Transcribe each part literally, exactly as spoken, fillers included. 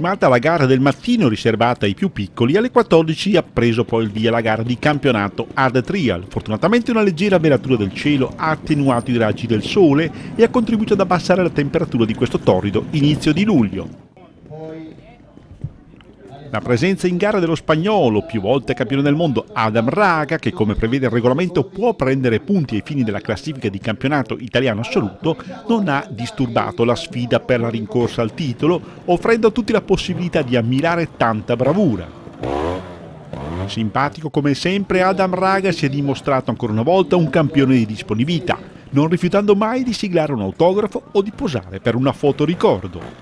ultimata la gara del mattino riservata ai più piccoli, alle quattordici ha preso poi il via la gara di campionato Hard Trial. Fortunatamente una leggera velatura del cielo ha attenuato i raggi del sole e ha contribuito ad abbassare la temperatura di questo torrido inizio di luglio. La presenza in gara dello spagnolo, più volte campione del mondo, Adam Raga, che come prevede il regolamento può prendere punti ai fini della classifica di campionato italiano assoluto, non ha disturbato la sfida per la rincorsa al titolo, offrendo a tutti la possibilità di ammirare tanta bravura. Simpatico come sempre, Adam Raga si è dimostrato ancora una volta un campione di disponibilità, non rifiutando mai di siglare un autografo o di posare per una foto ricordo.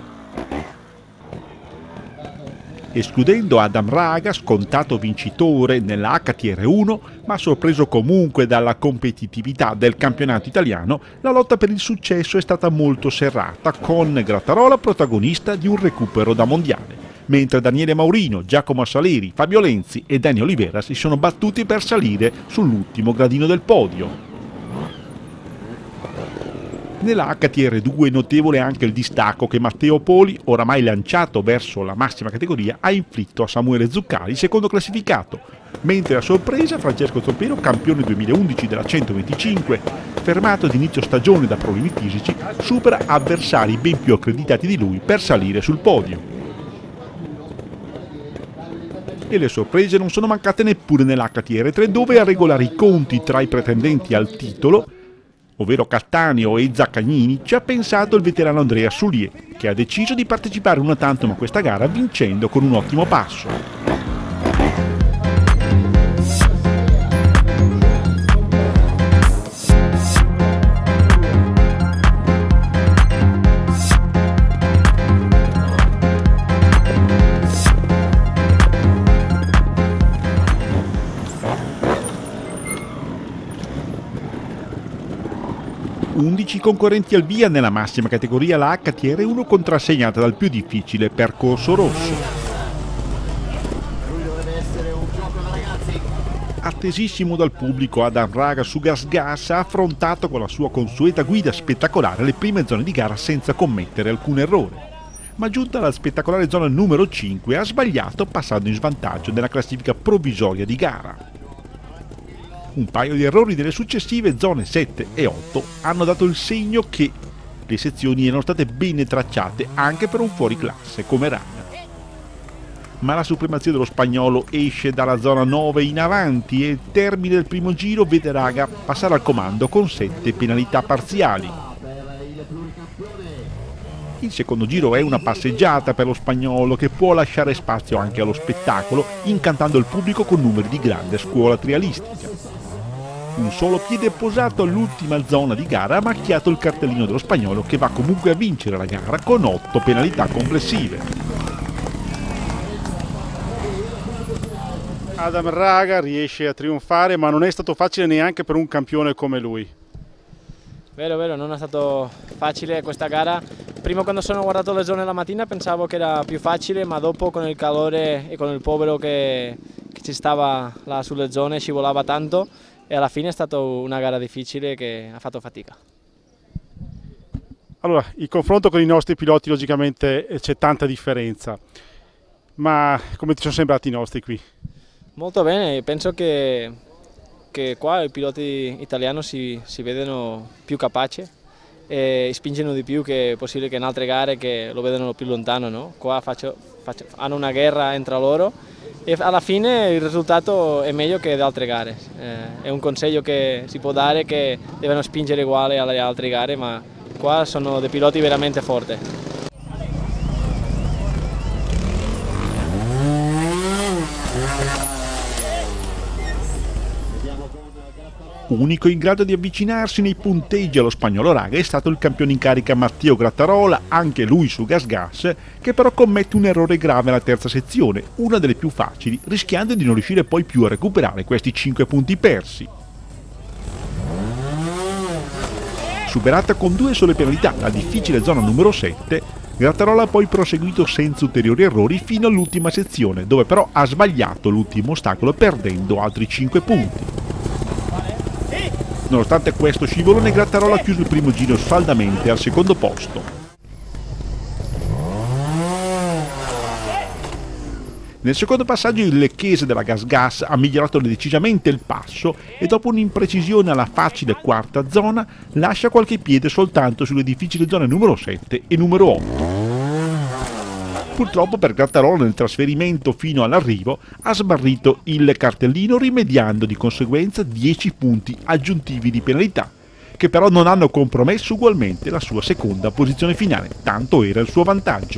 Escludendo Adam Raga, scontato vincitore nella H T R uno, ma sorpreso comunque dalla competitività del campionato italiano, la lotta per il successo è stata molto serrata, con Grattarola protagonista di un recupero da mondiale, mentre Daniele Maurino, Giacomo Saleri, Fabio Lenzi e Dani Olivera si sono battuti per salire sull'ultimo gradino del podio. Nella H T R due è notevole anche il distacco che Matteo Poli, oramai lanciato verso la massima categoria, ha inflitto a Samuele Zuccari, secondo classificato, mentre a sorpresa Francesco Zoppero, campione duemilaundici della centoventicinque, fermato ad inizio stagione da problemi fisici, supera avversari ben più accreditati di lui per salire sul podio. E le sorprese non sono mancate neppure nell'H T R tre, dove a regolare i conti tra i pretendenti al titolo, ovvero Cattaneo e Zaccagnini, ci ha pensato il veterano Andrea Soulier, che ha deciso di partecipare una tantum a questa gara vincendo con un ottimo passo. undici concorrenti al via nella massima categoria, la H T R uno, contrassegnata dal più difficile percorso rosso. Attesissimo dal pubblico, Adam Raga su Gas Gas ha affrontato con la sua consueta guida spettacolare le prime zone di gara senza commettere alcun errore. Ma giunta alla spettacolare zona numero cinque ha sbagliato, passando in svantaggio nella classifica provvisoria di gara. Un paio di errori nelle successive zone sette e otto hanno dato il segno che le sezioni erano state bene tracciate anche per un fuoriclasse come Raga. Ma la supremazia dello spagnolo esce dalla zona nove in avanti e il termine del primo giro vede Raga passare al comando con sette penalità parziali. Il secondo giro è una passeggiata per lo spagnolo, che può lasciare spazio anche allo spettacolo, incantando il pubblico con numeri di grande scuola trialistica. Un solo piede posato all'ultima zona di gara ha macchiato il cartellino dello spagnolo, che va comunque a vincere la gara con otto penalità complessive. Adam Raga riesce a trionfare, ma non è stato facile neanche per un campione come lui. Vero, vero, non è stato facile questa gara. Prima, quando sono guardato le zone la mattina, pensavo che era più facile, ma dopo, con il calore e con il povero che, che ci stava là sulle zone, scivolava tanto, e alla fine è stata una gara difficile che ha fatto fatica. Allora, il confronto con i nostri piloti, logicamente c'è tanta differenza, ma come ti sono sembrati i nostri qui? Molto bene, penso che, che qua i piloti italiani si, si vedono più capaci e spingono di più, che è possibile che in altre gare che lo vedono più lontano, no? Qua faccio, faccio, hanno una guerra entre loro e alla fine il risultato è meglio che da altre gare. Eh, è un consiglio che si può dare, che devono spingere uguale alle altre gare, ma qua sono dei piloti veramente forti. Unico in grado di avvicinarsi nei punteggi allo spagnolo Raga è stato il campione in carica Matteo Grattarola, anche lui su Gas Gas, che però commette un errore grave alla terza sezione, una delle più facili, rischiando di non riuscire poi più a recuperare questi cinque punti persi. Superata con due sole penalità la difficile zona numero sette, Grattarola ha poi proseguito senza ulteriori errori fino all'ultima sezione, dove però ha sbagliato l'ultimo ostacolo perdendo altri cinque punti. Nonostante questo scivolone, Grattarola ha chiuso il primo giro saldamente al secondo posto. Nel secondo passaggio il lecchese della Gas Gas ha migliorato decisamente il passo e dopo un'imprecisione alla facile quarta zona lascia qualche piede soltanto sulle difficili zone numero sette e numero otto. Purtroppo per Grattarolo nel trasferimento fino all'arrivo ha sbarrito il cartellino, rimediando di conseguenza dieci punti aggiuntivi di penalità, che però non hanno compromesso ugualmente la sua seconda posizione finale, tanto era il suo vantaggio.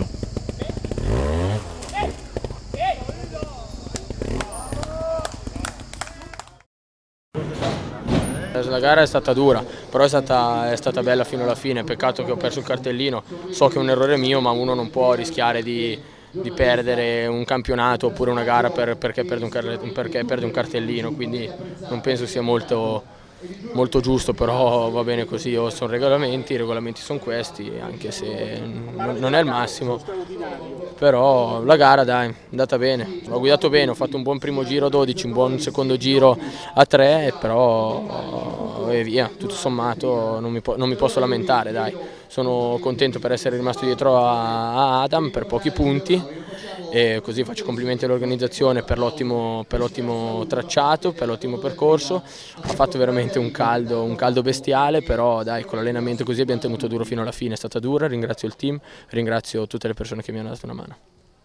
La gara è stata dura, però è stata, è stata bella fino alla fine, peccato che ho perso il cartellino, so che è un errore mio, ma uno non può rischiare di, di perdere un campionato oppure una gara per, perché, perde un, perché perde un cartellino, quindi non penso sia molto, molto giusto, però va bene così, sono regolamenti, i regolamenti sono questi, anche se non è il massimo, però la gara dai, è andata bene, ho guidato bene, ho fatto un buon primo giro a dodici, un buon secondo giro a tre, però e via, tutto sommato non mi, non mi posso lamentare, dai, sono contento per essere rimasto dietro a, a Adam per pochi punti e così faccio complimenti all'organizzazione per l'ottimo per l'ottimo tracciato, per l'ottimo percorso, ha fatto veramente un caldo, un caldo bestiale, però dai, con l'allenamento così abbiamo tenuto duro fino alla fine, è stata dura, ringrazio il team, ringrazio tutte le persone che mi hanno dato una mano.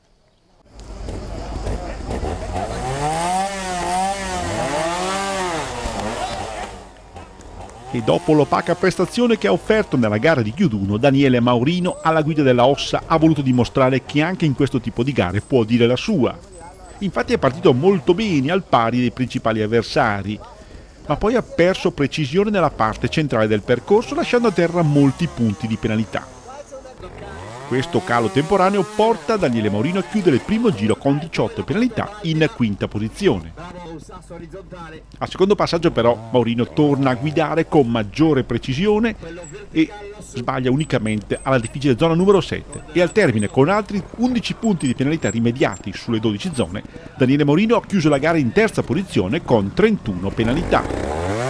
E dopo l'opaca prestazione che ha offerto nella gara di Chiuduno, Daniele Maurino alla guida della Ossa ha voluto dimostrare che anche in questo tipo di gare può dire la sua. Infatti è partito molto bene al pari dei principali avversari, ma poi ha perso precisione nella parte centrale del percorso lasciando a terra molti punti di penalità. Questo calo temporaneo porta Daniele Maurino a chiudere il primo giro con diciotto penalità in quinta posizione. Al secondo passaggio però Maurino torna a guidare con maggiore precisione e sbaglia unicamente alla difficile zona numero sette e al termine con altri undici punti di penalità rimediati sulle dodici zone, Daniele Maurino ha chiuso la gara in terza posizione con trentuno penalità.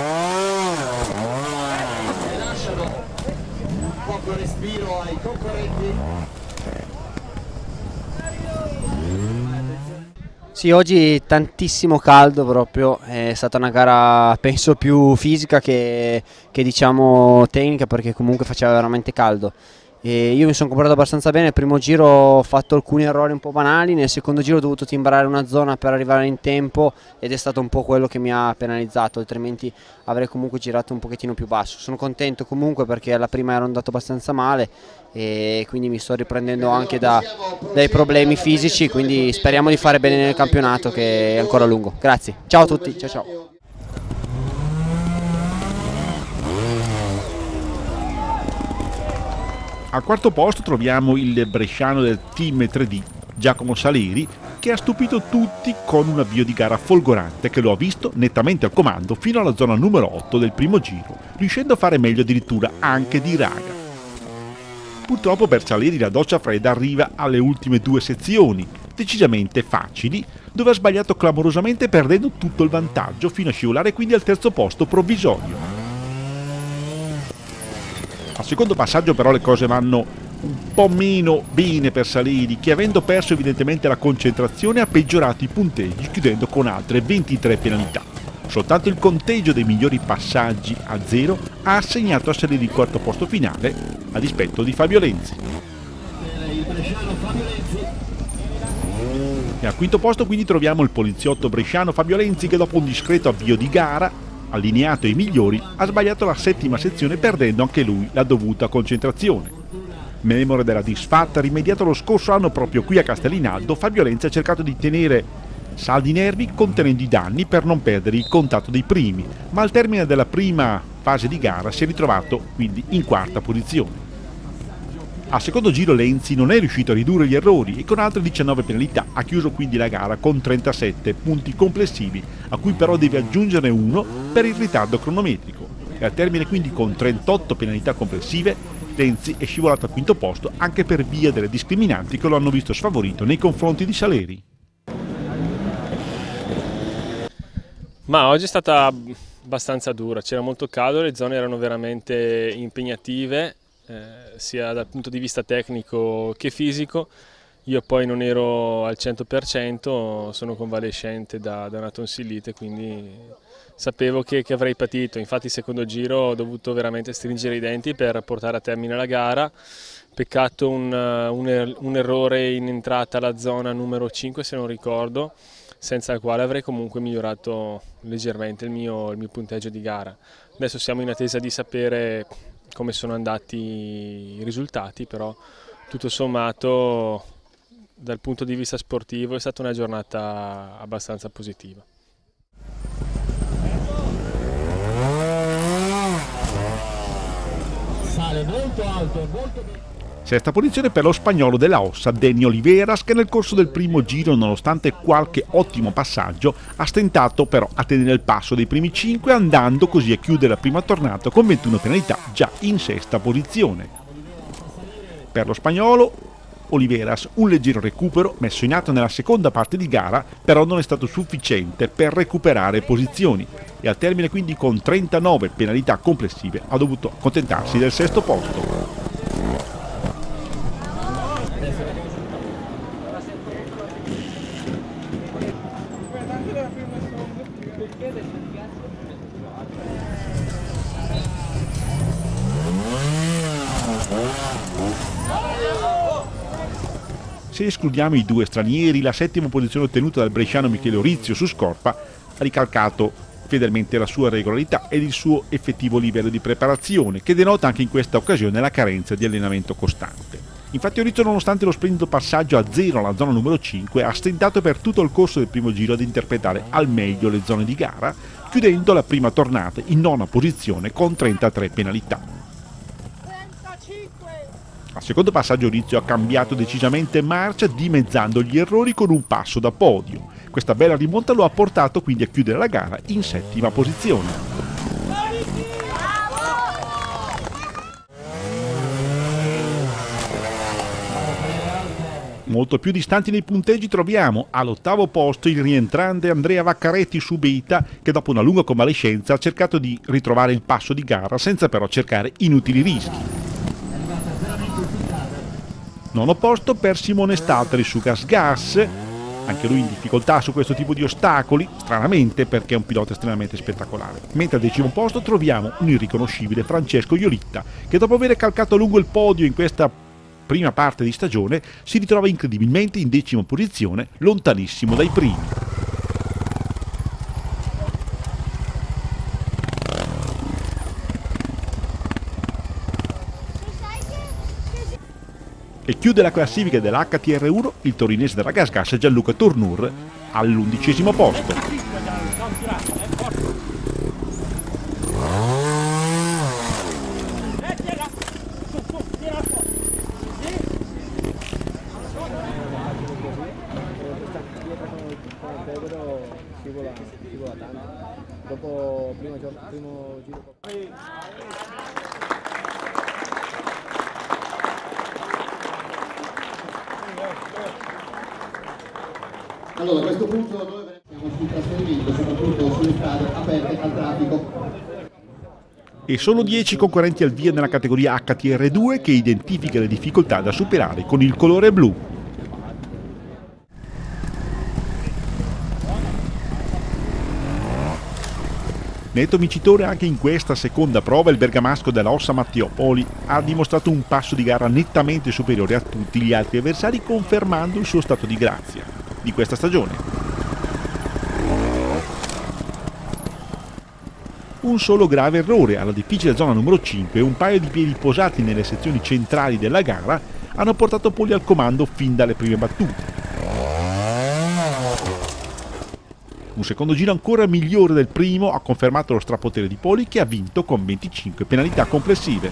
Poco respiro ai concorrenti. Sì, oggi tantissimo caldo proprio, è stata una gara penso più fisica che, che diciamo tecnica, perché comunque faceva veramente caldo. E io mi sono comportato abbastanza bene, nel primo giro ho fatto alcuni errori un po' banali, nel secondo giro ho dovuto timbrare una zona per arrivare in tempo ed è stato un po' quello che mi ha penalizzato, altrimenti avrei comunque girato un pochettino più basso. Sono contento comunque perché alla prima ero andato abbastanza male e quindi mi sto riprendendo anche da, dai problemi fisici, quindi speriamo di fare bene nel campionato che è ancora lungo. Grazie, ciao a tutti, ciao ciao. Al quarto posto troviamo il bresciano del team tre D, Giacomo Saleri, che ha stupito tutti con un avvio di gara folgorante che lo ha visto nettamente al comando fino alla zona numero otto del primo giro, riuscendo a fare meglio addirittura anche di raga. Purtroppo per Saleri la doccia fredda arriva alle ultime due sezioni, decisamente facili, dove ha sbagliato clamorosamente perdendo tutto il vantaggio fino a scivolare quindi al terzo posto provvisorio. Al secondo passaggio però le cose vanno un po' meno bene per Saleri, che avendo perso evidentemente la concentrazione ha peggiorato i punteggi chiudendo con altre ventitré penalità. Soltanto il conteggio dei migliori passaggi a zero ha assegnato a Saleri il quarto posto finale a dispetto di Fabio Lenzi. E al quinto posto quindi troviamo il poliziotto bresciano Fabio Lenzi, che dopo un discreto avvio di gara allineato ai migliori, ha sbagliato la settima sezione perdendo anche lui la dovuta concentrazione. Memore della disfatta rimediato lo scorso anno proprio qui a Castellinaldo, Fabio Lenzi ha cercato di tenere saldi i nervi contenendo i danni per non perdere il contatto dei primi, ma al termine della prima fase di gara si è ritrovato quindi in quarta posizione. Al secondo giro Lenzi non è riuscito a ridurre gli errori e con altre diciannove penalità ha chiuso quindi la gara con trentasette punti complessivi, a cui però deve aggiungerne uno per il ritardo cronometrico. E al termine quindi con trentotto penalità complessive, Lenzi è scivolato al quinto posto anche per via delle discriminanti che lo hanno visto sfavorito nei confronti di Saleri. Ma oggi è stata abbastanza dura, c'era molto caldo, le zone erano veramente impegnative. Eh, sia dal punto di vista tecnico che fisico, io poi non ero al cento per cento, sono convalescente da, da una tonsillite, quindi sapevo che, che avrei patito. Infatti il secondo giro ho dovuto veramente stringere i denti per portare a termine la gara. Peccato un, un, er, un errore in entrata alla zona numero cinque, se non ricordo, senza il quale avrei comunque migliorato leggermente il mio, il mio punteggio di gara. Adesso siamo in attesa di sapere come sono andati i risultati, però tutto sommato dal punto di vista sportivo è stata una giornata abbastanza positiva. Sale molto alto, molto bene. Sesta posizione per lo spagnolo della Ossa, Dani Oliveras, che nel corso del primo giro, nonostante qualche ottimo passaggio, ha stentato però a tenere il passo dei primi cinque, andando così a chiudere la prima tornata con ventuno penalità, già in sesta posizione. Per lo spagnolo Oliveras un leggero recupero messo in atto nella seconda parte di gara, però non è stato sufficiente per recuperare posizioni e al termine quindi con trentanove penalità complessive ha dovuto accontentarsi del sesto posto. Se escludiamo i due stranieri, la settima posizione ottenuta dal bresciano Michele Orizio su scorpa ha ricalcato fedelmente la sua regolarità ed il suo effettivo livello di preparazione, che denota anche in questa occasione la carenza di allenamento costante. Infatti Orizio, nonostante lo splendido passaggio a zero alla zona numero cinque, ha stentato per tutto il corso del primo giro ad interpretare al meglio le zone di gara, chiudendo la prima tornata in nona posizione con trentatré penalità. Al secondo passaggio Orizio ha cambiato decisamente marcia, dimezzando gli errori con un passo da podio. Questa bella rimonta lo ha portato quindi a chiudere la gara in settima posizione. Molto più distanti nei punteggi troviamo all'ottavo posto il rientrante Andrea Vaccaretti su Beta, che dopo una lunga convalescenza ha cercato di ritrovare il passo di gara senza però cercare inutili rischi. Nono posto per Simone Stalteri su Gas Gas, anche lui in difficoltà su questo tipo di ostacoli, stranamente perché è un pilota estremamente spettacolare. Mentre al decimo posto troviamo un irriconoscibile Francesco Iolitta, che dopo aver calcato lungo il podio in questa prima parte di stagione si ritrova incredibilmente in decima posizione, lontanissimo dai primi. E chiude la classifica dell'H T R uno il torinese della Gas Gas Gianluca Tournur all'undicesimo posto. Dopo primo giro, primo giro. Allora, a questo punto noi verremo sul trasferimento, soprattutto sulle strade aperte al traffico. E sono dieci concorrenti al via nella categoria H T R due, che identifica le difficoltà da superare con il colore blu. Netto vincitore anche in questa seconda prova il bergamasco della Ossa Matteopoli ha dimostrato un passo di gara nettamente superiore a tutti gli altri avversari, confermando il suo stato di grazia di questa stagione. Un solo grave errore alla difficile zona numero cinque e un paio di piedi posati nelle sezioni centrali della gara hanno portato Poli al comando fin dalle prime battute. Un secondo giro ancora migliore del primo ha confermato lo strapotere di Poli, che ha vinto con venticinque penalità complessive.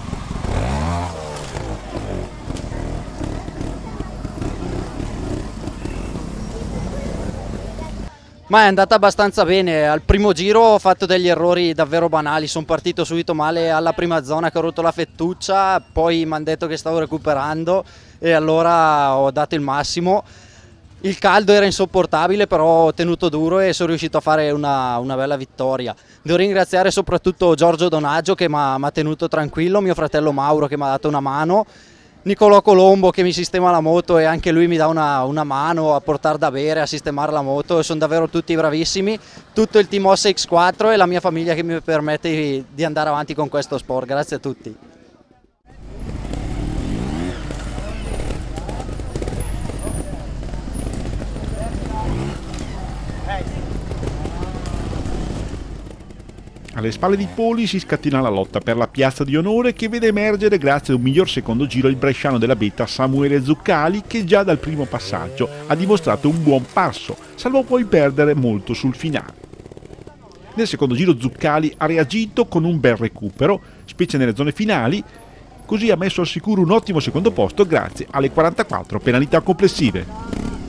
Ma è andata abbastanza bene. Al primo giro ho fatto degli errori davvero banali, sono partito subito male alla prima zona che ho rotto la fettuccia, poi mi hanno detto che stavo recuperando e allora ho dato il massimo. Il caldo era insopportabile, però ho tenuto duro e sono riuscito a fare una, una bella vittoria. Devo ringraziare soprattutto Giorgio Donaggio che mi ha tenuto tranquillo, mio fratello Mauro che mi ha dato una mano Nicolò Colombo che mi sistema la moto e anche lui mi dà una, una mano a portare da bere, a sistemare la moto, sono davvero tutti bravissimi, tutto il team Ossa X quattro e la mia famiglia che mi permette di andare avanti con questo sport, grazie a tutti. Alle spalle di Poli si scatina la lotta per la piazza di onore che vede emergere grazie a un miglior secondo giro il bresciano della Beta Samuele Zuccali che già dal primo passaggio ha dimostrato un buon passo, salvo poi perdere molto sul finale. Nel secondo giro Zuccali ha reagito con un bel recupero, specie nelle zone finali, così ha messo al sicuro un ottimo secondo posto grazie alle quarantaquattro penalità complessive.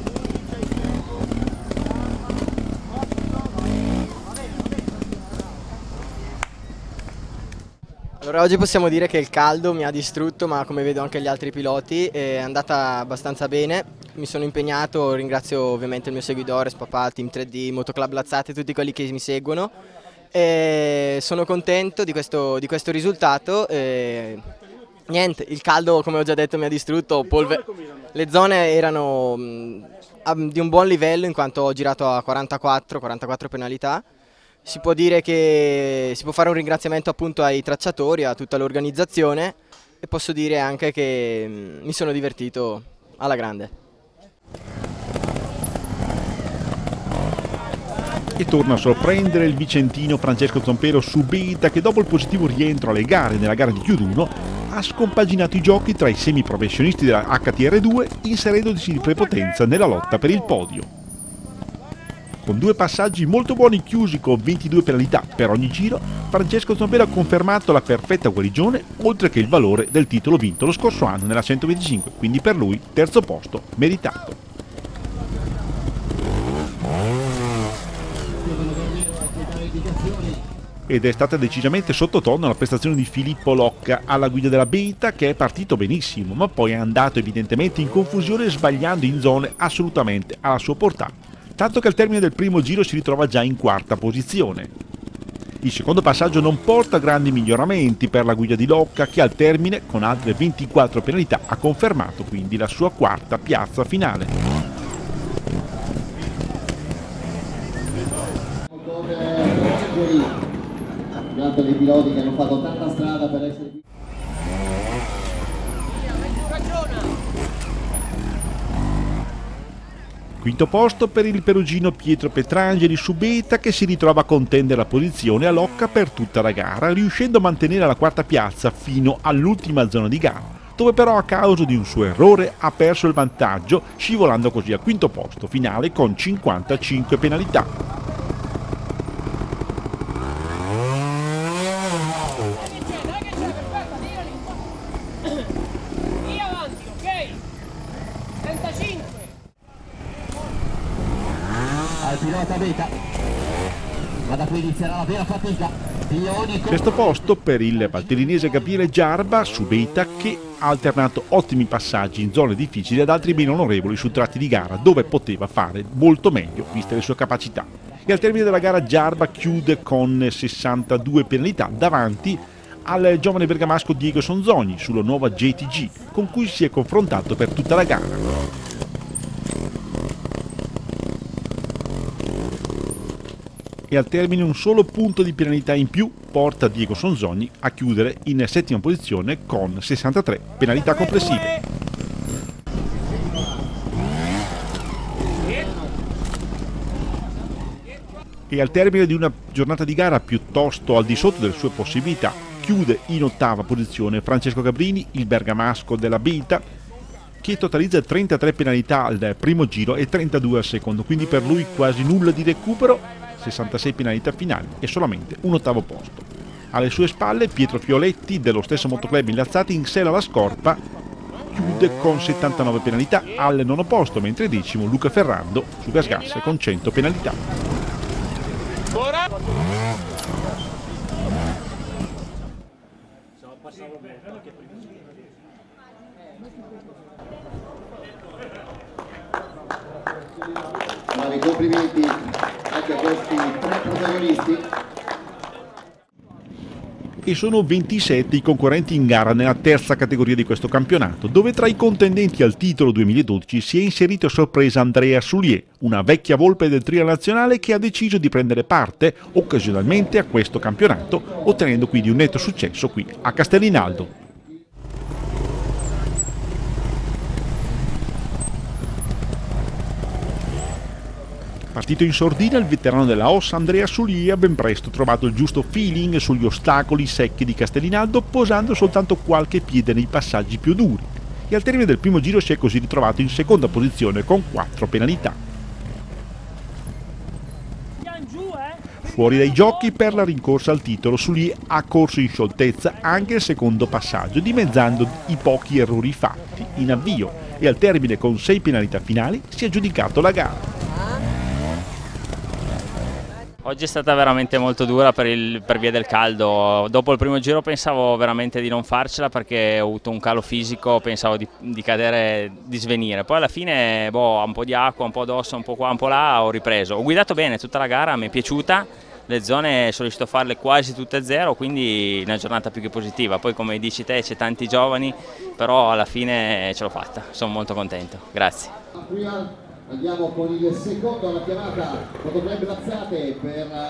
Allora, oggi possiamo dire che il caldo mi ha distrutto, ma come vedo anche gli altri piloti è andata abbastanza bene. Mi sono impegnato, ringrazio ovviamente il mio seguidore, Papà, Team tre D, Motoclub Lazzate, tutti quelli che mi seguono. E sono contento di questo, di questo risultato. E niente, il caldo, come ho già detto, mi ha distrutto. Polve... Le zone erano mh, di un buon livello in quanto ho girato a quarantaquattro, quarantaquattro penalità. Si può dire che si può fare un ringraziamento appunto ai tracciatori, a tutta l'organizzazione e posso dire anche che mh, mi sono divertito alla grande. E torna a sorprendere il vicentino Francesco Zompero su Beta che dopo il positivo rientro alle gare nella gara di chiudo uno ha scompaginato i giochi tra i semiprofessionisti della H T R due inserendosi di prepotenza nella lotta per il podio. Con due passaggi molto buoni chiusi con ventidue penalità per ogni giro, Francesco Zompero ha confermato la perfetta guarigione oltre che il valore del titolo vinto lo scorso anno nella centoventicinque, quindi per lui terzo posto meritato. Ed è stata decisamente sottotono la prestazione di Filippo Locca alla guida della Beta che è partito benissimo ma poi è andato evidentemente in confusione sbagliando in zone assolutamente alla sua portata. Tanto che al termine del primo giro si ritrova già in quarta posizione. Il secondo passaggio non porta grandi miglioramenti per la guida di Locca che al termine, con altre ventiquattro penalità, ha confermato quindi la sua quarta piazza finale. Un altro dei piloti che hanno fatto tanta strada per essere qui. Quinto posto per il perugino Pietro Petrangeli su Beta che si ritrova a contendere la posizione a Locca per tutta la gara, riuscendo a mantenere la quarta piazza fino all'ultima zona di gara, dove però a causa di un suo errore ha perso il vantaggio, scivolando così al quinto posto finale con cinquantacinque penalità. Al pilota Beta, ma da qui inizierà la vera fatica. Sesto posto per il valtellinese Gabriele Giarba su Beta che ha alternato ottimi passaggi in zone difficili ad altri meno onorevoli su tratti di gara dove poteva fare molto meglio viste le sue capacità. E al termine della gara Giarba chiude con sessantadue penalità davanti al giovane bergamasco Diego Sonzogni sulla nuova J T G con cui si è confrontato per tutta la gara. E al termine un solo punto di penalità in più porta Diego Sonzogni a chiudere in settima posizione con sessantatré penalità complessive. E al termine di una giornata di gara piuttosto al di sotto delle sue possibilità chiude in ottava posizione Francesco Gabrini, il bergamasco della Beta, che totalizza trentatré penalità al primo giro e trentadue al secondo, quindi per lui quasi nulla di recupero, sessantasei penalità finali e solamente un ottavo posto. Alle sue spalle Pietro Fioletti dello stesso Motoclub in Lazzati in sella alla scorpa chiude con settantanove penalità al nono posto, mentre decimo Luca Ferrando su Gas Gas con cento penalità. Bravi, complimenti anche a questi tre protagonisti. E sono ventisette i concorrenti in gara nella terza categoria di questo campionato, dove tra i contendenti al titolo duemiladodici si è inserito a sorpresa Andrea Soulier, una vecchia volpe del trio nazionale che ha deciso di prendere parte occasionalmente a questo campionato, ottenendo quindi un netto successo qui a Castellinaldo. Partito in sordina, il veterano della Ossa Andrea Soulier ha ben presto trovato il giusto feeling sugli ostacoli secchi di Castellinaldo, posando soltanto qualche piede nei passaggi più duri. E al termine del primo giro si è così ritrovato in seconda posizione con quattro penalità. Fuori dai giochi per la rincorsa al titolo, Soulier ha corso in scioltezza anche il secondo passaggio, dimezzando i pochi errori fatti in avvio e al termine con sei penalità finali si è aggiudicato la gara. Oggi è stata veramente molto dura per, il, per via del caldo. Dopo il primo giro pensavo veramente di non farcela perché ho avuto un calo fisico, pensavo di, di cadere, di svenire. Poi alla fine boh, un po' di acqua, un po' d'osso, un po' qua, un po' là, ho ripreso. Ho guidato bene tutta la gara, mi è piaciuta, le zone sono riuscito a farle quasi tutte a zero, quindi una giornata più che positiva. Poi come dici te c'è tanti giovani, però alla fine ce l'ho fatta, sono molto contento. Grazie. Andiamo con il secondo alla chiamata Motoclub Lazzate per...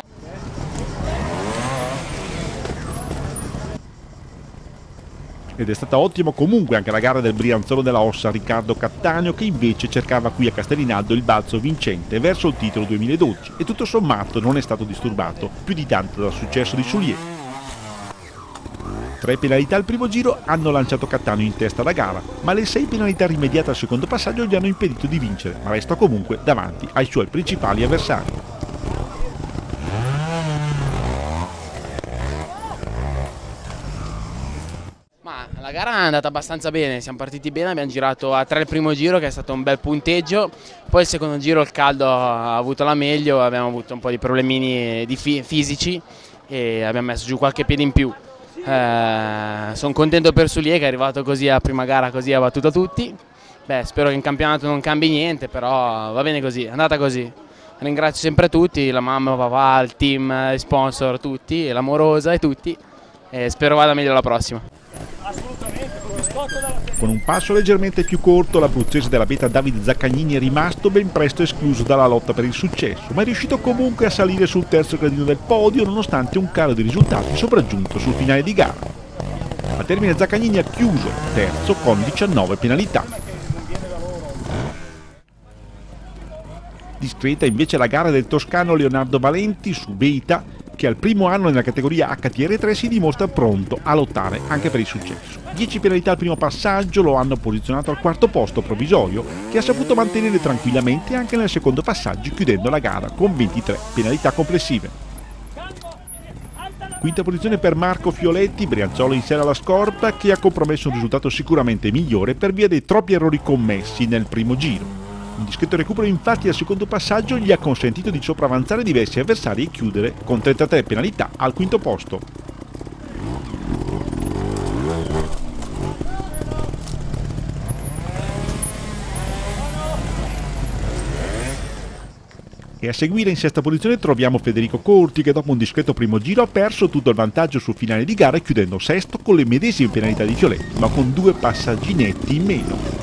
Ed è stata ottima comunque anche la gara del Brianzolo della Ossa Riccardo Cattaneo, che invece cercava qui a Castellinaldo il balzo vincente verso il titolo duemiladodici e tutto sommato non è stato disturbato più di tanto dal successo di Soulier. Tre penalità al primo giro hanno lanciato Cattaneo in testa alla gara, ma le sei penalità rimediate al secondo passaggio gli hanno impedito di vincere, ma resta comunque davanti ai suoi principali avversari. Ma la gara è andata abbastanza bene, siamo partiti bene, abbiamo girato a tre il primo giro che è stato un bel punteggio, poi il secondo giro il caldo ha avuto la meglio, abbiamo avuto un po' di problemini di fisici e abbiamo messo giù qualche piede in più. Eh, sono contento per Soulier che è arrivato così a prima gara, così ha battuto tutti. Beh, spero che in campionato non cambi niente, però va bene così, è andata così. Ringrazio sempre tutti, la mamma, papà, il team, gli sponsor, tutti, l'amorosa e tutti, e spero vada meglio la prossima. Con un passo leggermente più corto, l'abruzzese della Beta Davide Zaccagnini è rimasto ben presto escluso dalla lotta per il successo, ma è riuscito comunque a salire sul terzo gradino del podio nonostante un calo di risultati sopraggiunto sul finale di gara. Al termine Zaccagnini ha chiuso terzo con diciannove penalità. Discreta invece la gara del toscano Leonardo Valenti su Beta, che al primo anno nella categoria H T R tre si dimostra pronto a lottare anche per il successo. dieci penalità al primo passaggio lo hanno posizionato al quarto posto provvisorio, che ha saputo mantenere tranquillamente anche nel secondo passaggio, chiudendo la gara con ventitré penalità complessive. Quinta posizione per Marco Fioletti, Brianzolo in sella alla scorta, che ha compromesso un risultato sicuramente migliore per via dei troppi errori commessi nel primo giro. Un discreto recupero infatti al secondo passaggio gli ha consentito di sopravanzare diversi avversari e chiudere con trentatré penalità al quinto posto. E a seguire in sesta posizione troviamo Federico Corti, che dopo un discreto primo giro ha perso tutto il vantaggio sul finale di gara, chiudendo sesto con le medesime penalità di Fioletti, ma con due passaggi netti in meno.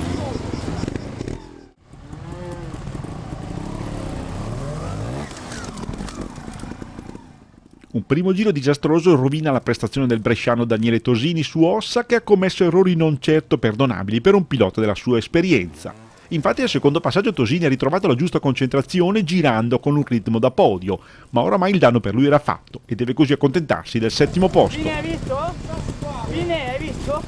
Un primo giro disastroso rovina la prestazione del bresciano Daniele Tosini su Ossa, che ha commesso errori non certo perdonabili per un pilota della sua esperienza. Infatti al secondo passaggio Tosini ha ritrovato la giusta concentrazione girando con un ritmo da podio, ma oramai il danno per lui era fatto e deve così accontentarsi del settimo posto. Vine, hai visto? Vine, hai visto?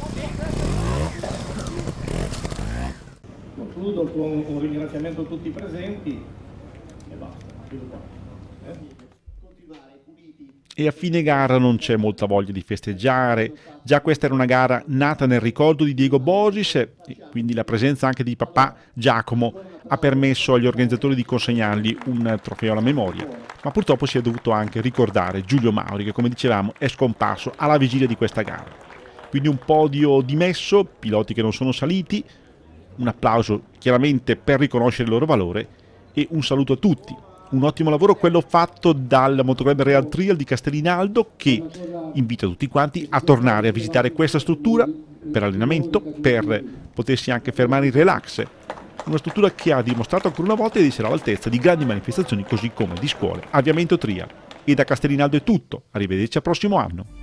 Concludo con un ringraziamento a tutti i presenti e basta. Eh? E a fine gara non c'è molta voglia di festeggiare. Già questa era una gara nata nel ricordo di Diego Bosis, e quindi la presenza anche di papà Giacomo ha permesso agli organizzatori di consegnargli un trofeo alla memoria, ma purtroppo si è dovuto anche ricordare Giulio Mauri, che come dicevamo è scomparso alla vigilia di questa gara. Quindi un podio dimesso, piloti che non sono saliti, un applauso chiaramente per riconoscere il loro valore e un saluto a tutti, Un ottimo lavoro quello fatto dal Motoclub Real Trial di Castellinaldo, che invita tutti quanti a tornare a visitare questa struttura per allenamento, per potersi anche fermare in relax. Una struttura che ha dimostrato ancora una volta di essere all'altezza di grandi manifestazioni così come di scuole, avviamento trial. E da Castellinaldo è tutto, arrivederci al prossimo anno.